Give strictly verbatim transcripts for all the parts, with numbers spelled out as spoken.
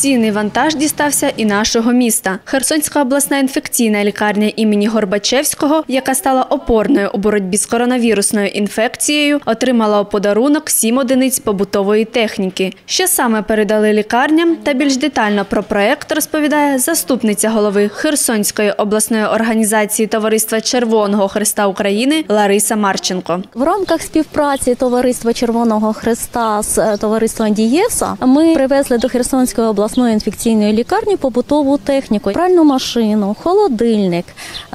Цінний вантаж дістався і нашого міста. Херсонська обласна інфекційна лікарня імені Горбачевського, яка стала опорною у боротьбі з коронавірусною інфекцією, отримала у подарунок сім одиниць побутової техніки. Що саме передали лікарням та більш детально про проект розповідає заступниця голови Херсонської обласної організації Товариства Червоного Хреста України Лариса Марченко. В рамках співпраці Товариства Червоного Хреста з товариством Дієса ми привезли до Херсонської обласної інфекційної лікарні побутову техніку: пральну машину, холодильник,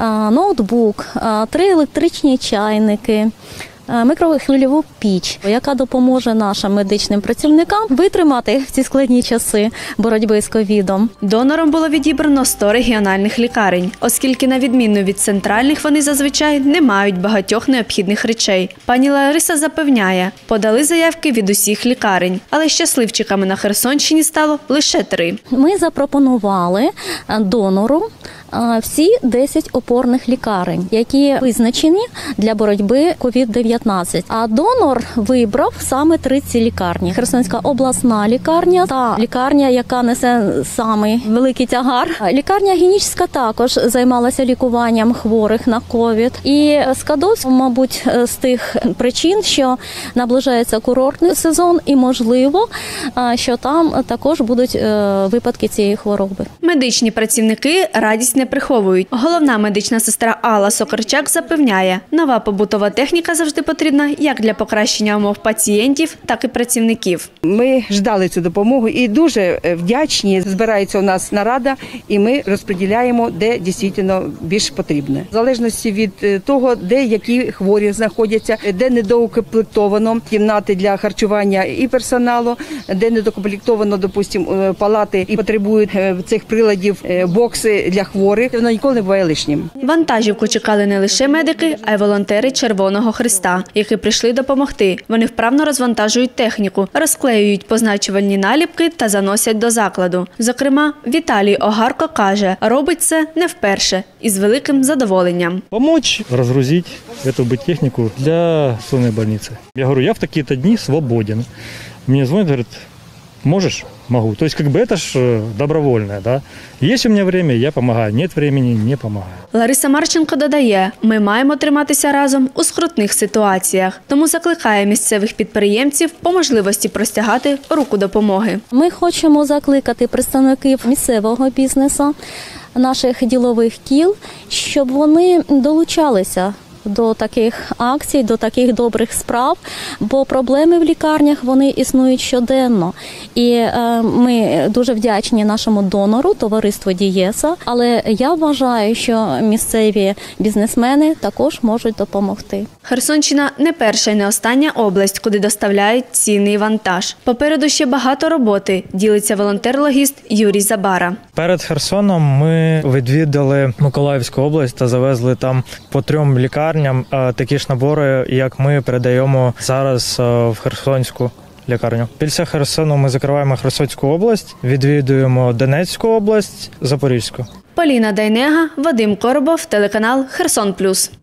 ноутбук, три електричні чайники, мікрохвильову піч, яка допоможе нашим медичним працівникам витримати в ці складні часи боротьби з ковідом. Донором було відібрано сто регіональних лікарень, оскільки на відміну від центральних вони зазвичай не мають багатьох необхідних речей. Пані Лариса запевняє, подали заявки від усіх лікарень, але щасливчиками на Херсонщині стало лише три. Ми запропонували донору всі десять опорних лікарень, які визначені для боротьби ковід дев'ятнадцять. А донор вибрав саме три ці лікарні. Херсонська обласна лікарня та лікарня, яка несе самий великий тягар. Лікарня Генічеська також займалася лікуванням хворих на ковід. І Скадовськ, мабуть, з тих причин, що наближається курортний сезон і, можливо, що там також будуть випадки цієї хвороби. Медичні працівники радість не приховують. Головна медична сестра Алла Сокарчак запевняє, нова побутова техніка завжди потрібна як для покращення умов пацієнтів, так і працівників. Ми ждали цю допомогу і дуже вдячні. Збирається у нас нарада, і ми розподіляємо, де дійсно більш потрібне. В залежності від того, де які хворі знаходяться, де недоукомплектовано кімнати для харчування і персоналу, де недокомплектовано, допустимо, палати і потребують цих приладів, бокси для хворих. Воно ніколи не буває лишнім. Вантажівку чекали не лише медики, а й волонтери Червоного Хреста, які прийшли допомогти. Вони вправно розвантажують техніку, розклеюють позначувальні наліпки та заносять до закладу. Зокрема, Віталій Огарко каже, робить це не вперше і з великим задоволенням. Помочь розгрузити цю техніку для сонної больниці. Я говорю, я в такі-то дні свободен. Мені дзвонять, говорять, можешь? Могу. То есть как бы это ж добровольное, да? Есть у меня время, я помогаю. Нет времени, не помогаю. Лариса Марченко додає, ми маємо триматися разом у скрутних ситуаціях. Тому закликає місцевих підприємців по можливості простягати руку допомоги. Ми хочемо закликати представників місцевого бізнесу, наших ділових кіл, щоб вони долучалися до таких акцій, до таких добрих справ, бо проблеми в лікарнях, вони існують щоденно. І е, ми дуже вдячні нашому донору, товариству Дієса, але я вважаю, що місцеві бізнесмени також можуть допомогти. Херсонщина не перша і не остання область, куди доставляють цінний вантаж. Попереду ще багато роботи, ділиться волонтер-логіст Юрій Забара. Перед Херсоном ми відвідали Миколаївську область та завезли там по трьом лікарням такі ж набори, як ми передаємо зараз в Херсонську лікарню. Після Херсону ми закриваємо Херсонську область, відвідуємо Донецьку область, Запорізьку. Поліна Дайнега, Вадим Коробов, телеканал Херсон Плюс.